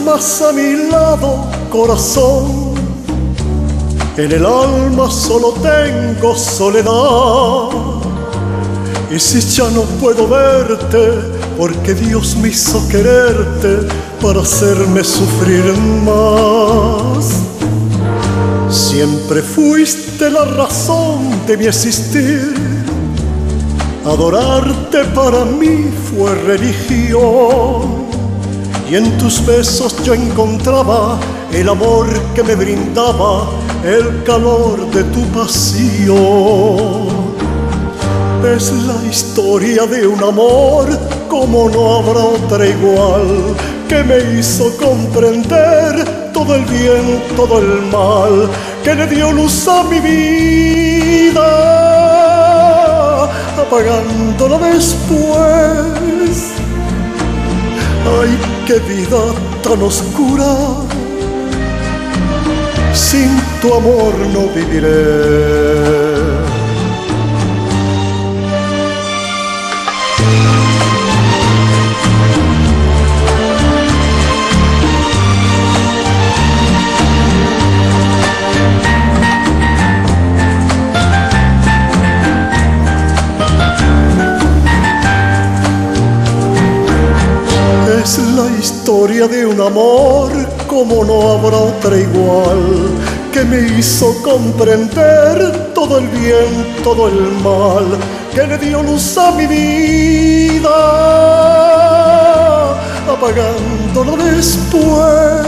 más a mi lado, corazón. En el alma solo tengo soledad. Y si ya no puedo verte, porque Dios me hizo quererte para hacerme sufrir más. Siempre fuiste la razón de mi existir. Adorarte para mí fue religión. Y en tus besos yo encontraba el amor que me brindaba el calor de tu pasión. Es la historia de un amor como no habrá otra igual, que me hizo comprender todo el bien, todo el mal, que le dio luz a mi vida, apagándola después. Ay, qué vida tan oscura, sin tu amor no viviré. Es la historia de un amor como no habrá otra igual, que me hizo comprender todo el bien, todo el mal, que le dio luz a mi vida, apagándolo después.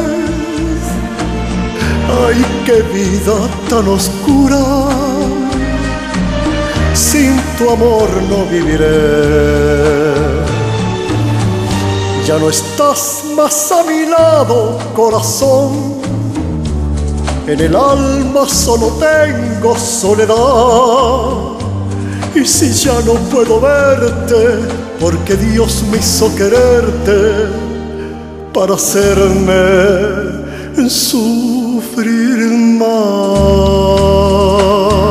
Ay, qué vida tan oscura, sin tu amor no viviré. Ya no estás más a mi lado, corazón. En el alma solo tengo soledad. Y si ya no puedo verte, porque Dios me hizo quererte para hacerme sufrir más.